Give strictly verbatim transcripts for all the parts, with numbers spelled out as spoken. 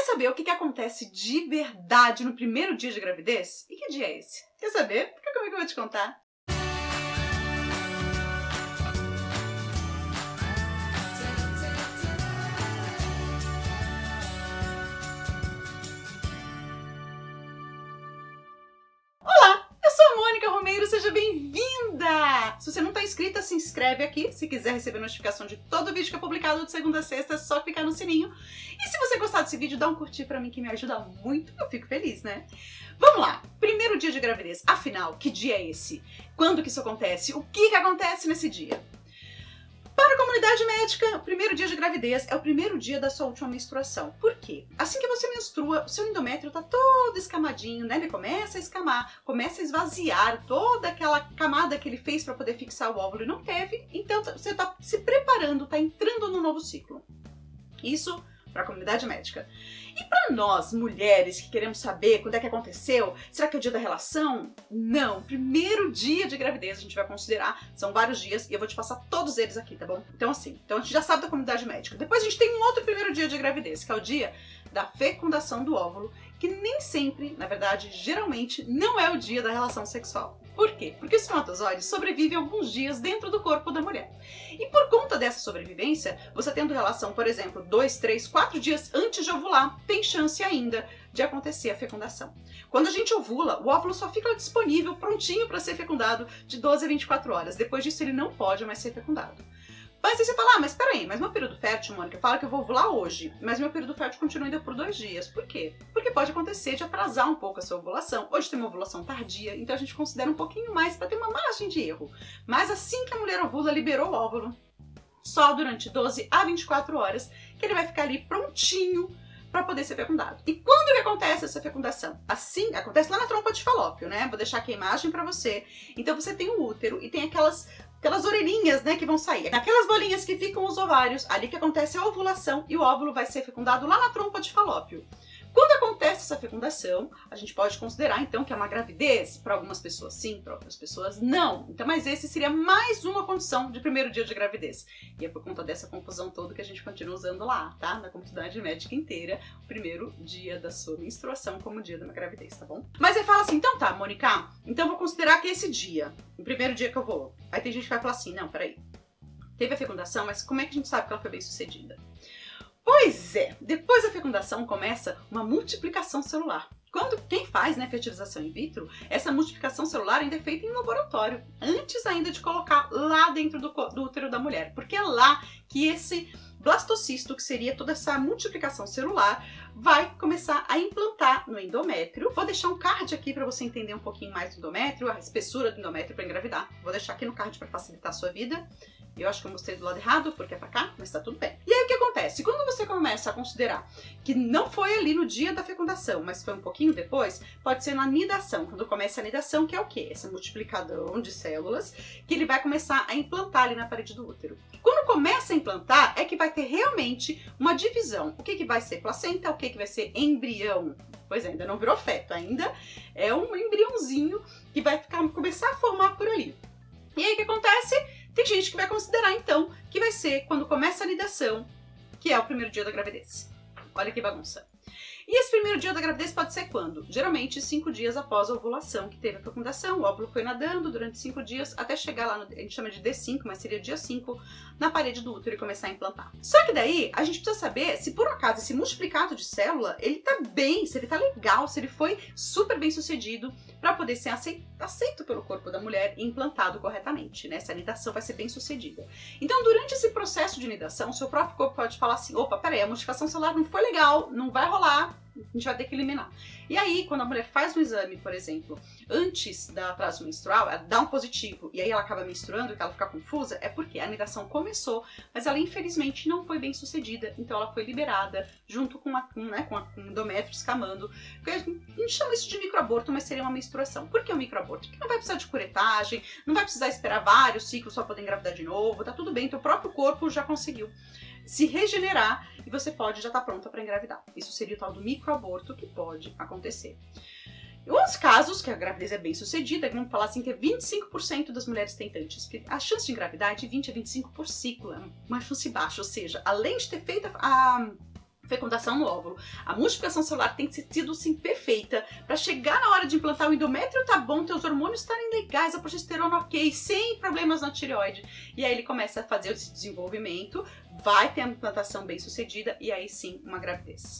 saber o que, que acontece de verdade no primeiro dia de gravidez? E que dia é esse? Quer saber? Fica comigo que eu vou te contar. Seja bem-vinda! Se você não está inscrita, se inscreve aqui. Se quiser receber notificação de todo vídeo que é publicado de segunda a sexta, é só clicar no sininho. E se você gostar desse vídeo, dá um curtir pra mim que me ajuda muito, eu fico feliz, né? Vamos lá! Primeiro dia de gravidez. Afinal, que dia é esse? Quando que isso acontece? O que que acontece nesse dia? Para a comunidade médica, o primeiro dia de gravidez é o primeiro dia da sua última menstruação. Por quê? Assim que você menstrua, o seu endométrio tá todo escamadinho, né? Ele começa a escamar, começa a esvaziar toda aquela camada que ele fez para poder fixar o óvulo e não teve. Então você tá se preparando, tá entrando no novo ciclo. Isso para a comunidade médica. E para nós, mulheres, que queremos saber quando é que aconteceu, será que é o dia da relação? Não, primeiro dia de gravidez a gente vai considerar, são vários dias, e eu vou te passar todos eles aqui, tá bom? Então assim, então a gente já sabe da comunidade médica. Depois a gente tem um outro primeiro dia de gravidez, que é o dia da fecundação do óvulo, que nem sempre, na verdade, geralmente, não é o dia da relação sexual. Por quê? Porque o espermatozoide sobrevive alguns dias dentro do corpo da mulher. E por conta dessa sobrevivência, você tendo relação, por exemplo, dois, três, quatro dias antes de ovular, tem chance ainda de acontecer a fecundação. Quando a gente ovula, o óvulo só fica disponível, prontinho para ser fecundado, de doze a vinte e quatro horas. Depois disso, ele não pode mais ser fecundado. Mas aí você fala, ah, mas peraí, mas meu período fértil, Mônica, fala que eu vou ovular hoje, mas meu período fértil continua ainda por dois dias. Por quê? Porque pode acontecer de atrasar um pouco a sua ovulação. Hoje tem uma ovulação tardia, então a gente considera um pouquinho mais para ter uma margem de erro. Mas assim que a mulher ovula, liberou o óvulo, só durante doze a vinte e quatro horas, que ele vai ficar ali prontinho para poder ser fecundado. E quando que acontece essa fecundação? Assim, acontece lá na trompa de falópio, né? Vou deixar aqui a imagem para você. Então você tem o útero e tem aquelas aquelas orelhinhas, né, que vão sair. Aquelas bolinhas que ficam os ovários, ali que acontece a ovulação e o óvulo vai ser fecundado lá na trompa de falópio. Quando acontece essa fecundação, a gente pode considerar então que é uma gravidez. Para algumas pessoas sim, para outras pessoas não. Então, mas esse seria mais uma condição de primeiro dia de gravidez. E é por conta dessa confusão toda que a gente continua usando lá, tá? Na comunidade médica inteira, o primeiro dia da sua menstruação como dia da gravidez, tá bom? Mas aí fala assim, então tá, Mônica, então eu vou considerar que esse dia, o primeiro dia que eu vou. Aí tem gente que vai falar assim, não, peraí, teve a fecundação, mas como é que a gente sabe que ela foi bem sucedida? Pois é, depois da fecundação começa uma multiplicação celular. Quando quem faz, né, fertilização in vitro, essa multiplicação celular ainda é feita em laboratório, antes ainda de colocar lá dentro do, do útero da mulher, porque é lá que esse blastocisto, que seria toda essa multiplicação celular, vai começar a implantar no endométrio. Vou deixar um card aqui para você entender um pouquinho mais do endométrio, a espessura do endométrio para engravidar. Vou deixar aqui no card para facilitar a sua vida. Eu acho que eu mostrei do lado errado, porque é pra cá, mas tá tudo bem. E aí o que acontece? Quando você começa a considerar que não foi ali no dia da fecundação, mas foi um pouquinho depois, pode ser na nidação. Quando começa a nidação, que é o quê? Esse multiplicador de células, que ele vai começar a implantar ali na parede do útero. Quando começa a implantar, é que vai ter realmente uma divisão. O que que vai ser placenta, o que que vai ser embrião? Pois é, ainda não virou feto, ainda é um embriãozinho que vai ficar, começar a formar por ali. E aí o que acontece? Tem gente que vai considerar, então, que vai ser quando começa a nidação, que é o primeiro dia da gravidez. Olha que bagunça. E esse primeiro dia da gravidez pode ser quando? Geralmente cinco dias após a ovulação, que teve a fecundação, o óvulo foi nadando durante cinco dias até chegar lá, no, a gente chama de D cinco, mas seria dia cinco, na parede do útero e começar a implantar. Só que daí a gente precisa saber se por acaso esse multiplicado de célula, ele tá bem, se ele tá legal, se ele foi super bem sucedido para poder ser aceito, aceito pelo corpo da mulher e implantado corretamente, né? Essa nidação vai ser bem sucedida. Então, durante esse processo de nidação, o seu próprio corpo pode falar assim, opa, peraí, a multiplicação celular não foi legal, não vai rolar, a gente vai ter que eliminar. E aí, quando a mulher faz um exame, por exemplo, antes da atraso menstrual, ela dá um positivo e aí ela acaba menstruando e ela fica confusa, é porque a nidação começou, mas ela infelizmente não foi bem sucedida, então ela foi liberada junto com, a, com, né, com, a, com o endométrio escamando. A gente chama isso de microaborto, mas seria uma menstruação. Por que um microaborto? Porque não vai precisar de curetagem, não vai precisar esperar vários ciclos para poder engravidar de novo, tá tudo bem, teu próprio corpo já conseguiu se regenerar e você pode já estar pronta para engravidar. Isso seria o tal do microaborto que pode acontecer. Em alguns casos, que a gravidez é bem sucedida, vamos falar assim que é vinte e cinco por cento das mulheres tentantes. A chance de engravidar é de vinte a vinte e cinco por ciclo, é uma chance baixa, ou seja, além de ter feito a fecundação no óvulo. A multiplicação celular tem que ser tido assim perfeita para chegar na hora de implantar o endométrio, tá bom, teus hormônios estarem legais, a progesterona ok, sem problemas na tireoide. E aí ele começa a fazer esse desenvolvimento, vai ter a implantação bem sucedida e aí sim uma gravidez.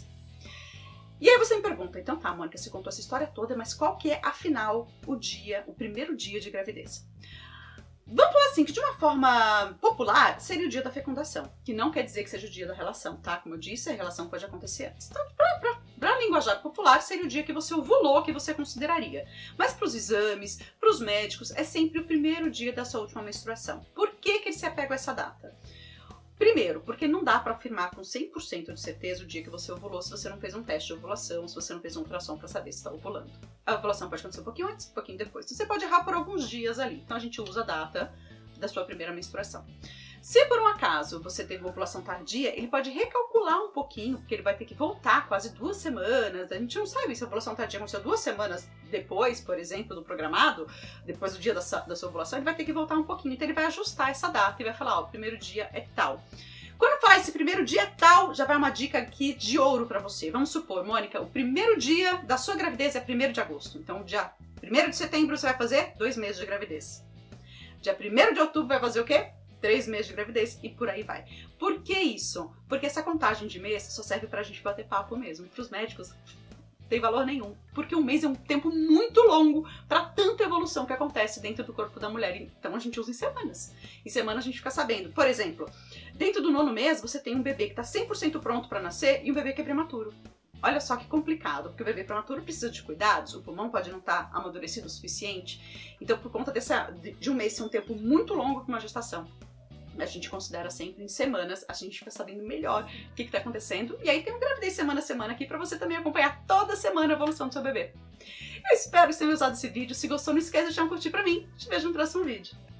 E aí você me pergunta, então tá, Mônica, você contou essa história toda, mas qual que é afinal o dia, o primeiro dia de gravidez? Vamos falar assim, que de uma forma popular, seria o dia da fecundação, que não quer dizer que seja o dia da relação, tá? Como eu disse, a relação pode acontecer antes. Então, pra, pra, pra linguajar popular, seria o dia que você ovulou, que você consideraria. Mas para os exames, para os médicos, é sempre o primeiro dia da sua última menstruação. Por que que eles se apegam a essa data? Primeiro, porque não dá para afirmar com cem por cento de certeza o dia que você ovulou se você não fez um teste de ovulação, se você não fez um ultrassom para saber se está ovulando. A ovulação pode acontecer um pouquinho antes, um pouquinho depois. Então, você pode errar por alguns dias ali. Então a gente usa a data da sua primeira menstruação. Se por um acaso você teve uma ovulação tardia, ele pode recalcular um pouquinho, porque ele vai ter que voltar quase duas semanas. A gente não sabe se a ovulação tardia aconteceu duas semanas depois, por exemplo, do programado, depois do dia da sua, da sua ovulação, ele vai ter que voltar um pouquinho. Então ele vai ajustar essa data e vai falar, ó, o primeiro dia é tal. Quando falar esse primeiro dia é tal, já vai uma dica aqui de ouro pra você. Vamos supor, Mônica, o primeiro dia da sua gravidez é primeiro de agosto. Então, dia primeiro de setembro você vai fazer dois meses de gravidez. Dia primeiro de outubro vai fazer o quê? Três meses de gravidez e por aí vai. Por que isso? Porque essa contagem de mês só serve pra gente bater papo mesmo. Para os médicos, não tem valor nenhum. Porque um mês é um tempo muito longo para tanta evolução que acontece dentro do corpo da mulher. Então a gente usa em semanas. Em semanas a gente fica sabendo. Por exemplo, dentro do nono mês você tem um bebê que está cem por cento pronto para nascer e um bebê que é prematuro. Olha só que complicado, porque o bebê prematuro precisa de cuidados, o pulmão pode não estar amadurecido o suficiente. Então, por conta dessa, de um mês ser um tempo muito longo para uma gestação, a gente considera sempre em semanas, a gente fica sabendo melhor o que está acontecendo. E aí tem um gravidez semana a semana aqui para você também acompanhar toda semana a evolução do seu bebê. Eu espero que você tenha usado esse vídeo. Se gostou, não esqueça de deixar um curtir para mim. Te vejo no próximo vídeo.